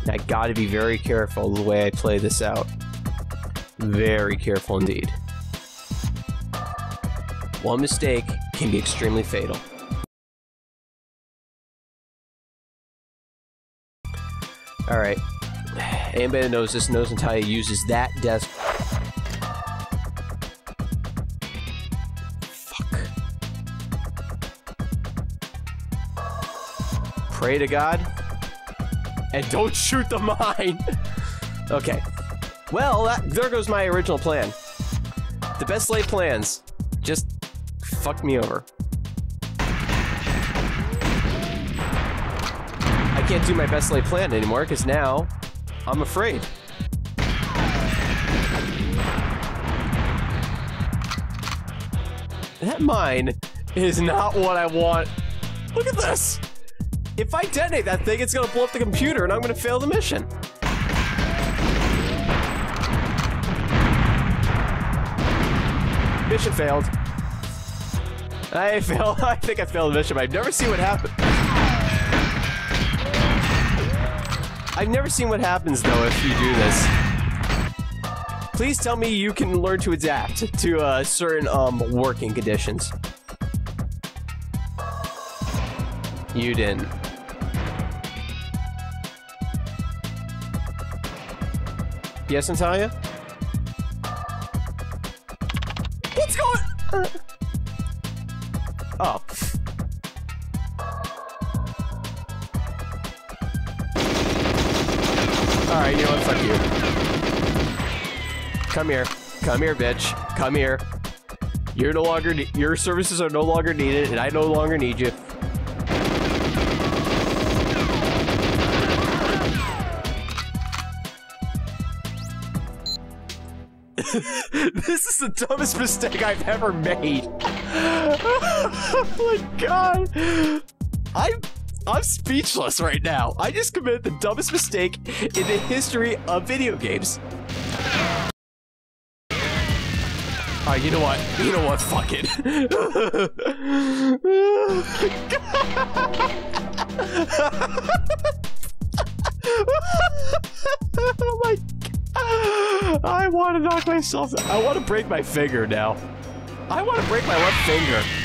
I gotta be very careful the way I play this out. Very careful indeed. One mistake can be extremely fatal. Alright. Anybody that knows this knows Natalia uses that desk. Fuck. Pray to God. And don't shoot the mine! Okay. Well, there goes my original plan. The best laid plans just fucked me over. I can't do my best laid plan anymore because now I'm afraid. That mine is not what I want. Look at this! If I detonate that thing, it's gonna blow up the computer and I'm gonna fail the mission. Mission failed. I think I failed the mission, but I've never seen what happens. I've never seen what happens, though, if you do this. Please tell me you can learn to adapt to certain working conditions. You didn't. Yes, Natalia? What's going on? Oh. Alright, you know what? Fuck you. Come here. Come here, bitch. Come here. You're no longer. Your services are no longer needed, and I no longer need you. This is the dumbest mistake I've ever made. Oh my god. I'm speechless right now. I just committed the dumbest mistake in the history of video games. Alright, you know what? You know what? Fuck it. Oh my god. I want to knock myself out. I want to break my finger now. I want to break my left finger.